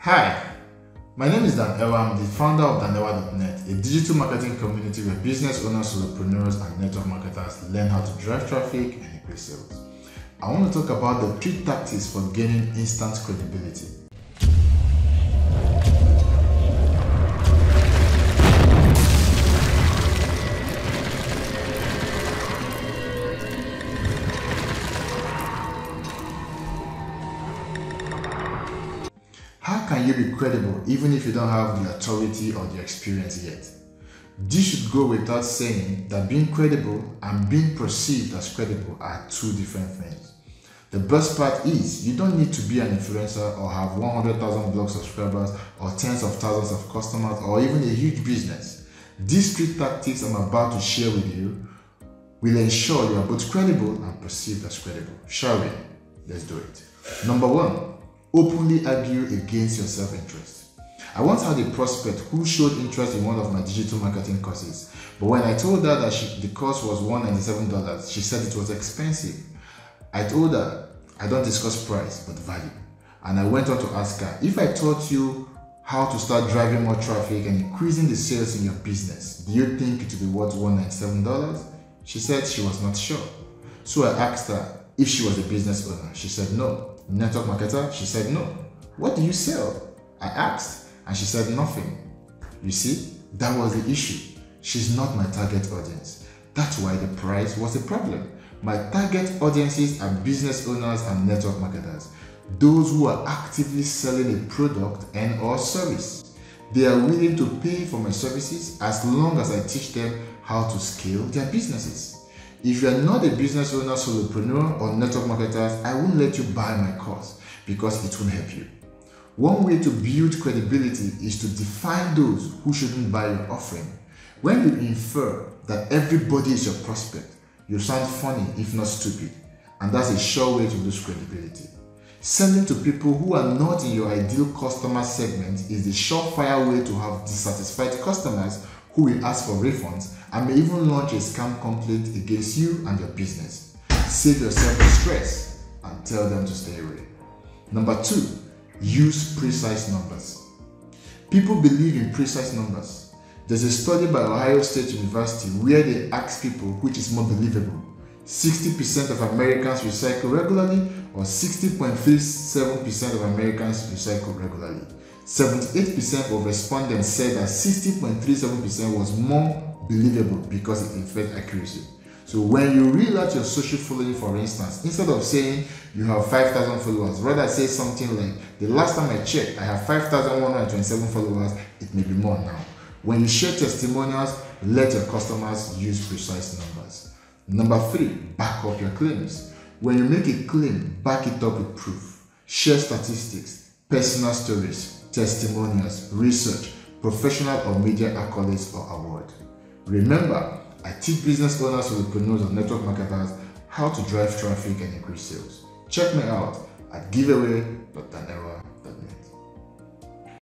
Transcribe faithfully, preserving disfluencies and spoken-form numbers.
Hi, my name is Dan Ewah. I'm the founder of Dan Ewah dot net, a digital marketing community where business owners, solopreneurs, and network marketers learn how to drive traffic and increase sales. I want to talk about the three tactics for gaining instant credibility. How can you be credible even if you don't have the authority or the experience yet? This should go without saying that being credible and being perceived as credible are two different things. The best part is you don't need to be an influencer or have one hundred thousand blog subscribers or tens of thousands of customers or even a huge business. These three tactics I'm about to share with you will ensure you are both credible and perceived as credible. Shall we? Let's do it. Number one. Openly argue against your self-interest. I once had a prospect who showed interest in one of my digital marketing courses, but when I told her that she, the course was one hundred ninety-seven dollars, she said it was expensive. I told her I don't discuss price but value, and I went on to ask her, if I taught you how to start driving more traffic and increasing the sales in your business, do you think it would be worth one hundred ninety-seven dollars? She said she was not sure. So I asked her if she was a business owner. She said no. Network marketer? She said no. What do you sell? I asked, and she said nothing. You see, that was the issue. She's not my target audience. That's why the price was the problem. My target audiences are business owners and network marketers, those who are actively selling a product and or service. They are willing to pay for my services as long as I teach them how to scale their businesses. If you are not a business owner, solopreneur, or network marketers, I won't let you buy my course because it won't help you. One way to build credibility is to define those who shouldn't buy your offering. When you infer that everybody is your prospect, you sound funny if not stupid, and that's a sure way to lose credibility. Selling to people who are not in your ideal customer segment is the surefire way to have dissatisfied customers who will ask for refunds and may even launch a scam complaint against you and your business. Save yourself the stress and tell them to stay away. Number two, use precise numbers. People believe in precise numbers. There's a study by Ohio State University where they ask people which is more believable. sixty percent of Americans recycle regularly or sixty point three seven percent of Americans recycle regularly. seventy-eight percent of respondents said that sixty point three seven percent was more believable because it infers accuracy. So when you reel out your social following, for instance, instead of saying you have five thousand followers, rather say something like, the last time I checked, I have five thousand one hundred twenty-seven followers, it may be more now. When you share testimonials, let your customers use precise numbers. Number three, back up your claims. When you make a claim, back it up with proof. Share statistics, personal stories, testimonials, research, professional or media accolades or award. Remember, I teach business owners, solopreneurs, and network marketers how to drive traffic and increase sales. Check me out at giveaway dot dan ewah